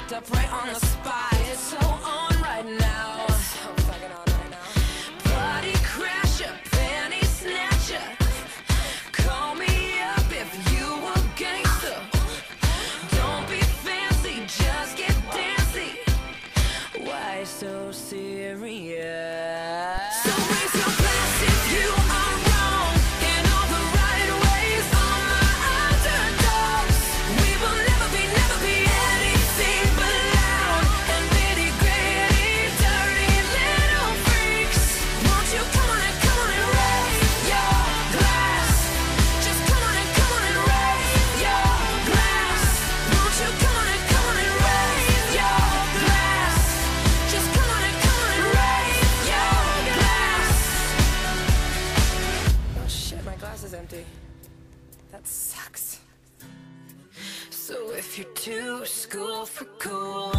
fucked up right on the spot. It's so on right now. It's so fucking on right now. Body crasher, panty snatcher. Call me up if you a gangster. Don't be fancy, just get dancy. Why so serious? So raise your glass if you are wrong in all the right ways. All my underdogs, we will never be anything but loud and nitty gritty, dirty little freaks. Won't you come on and raise your glass? Just come on and raise your glass. Won't you come on and raise your glass? Just come on and raise your glass. Oh shit, my glass is empty. That sucks. So if you're too school for cool,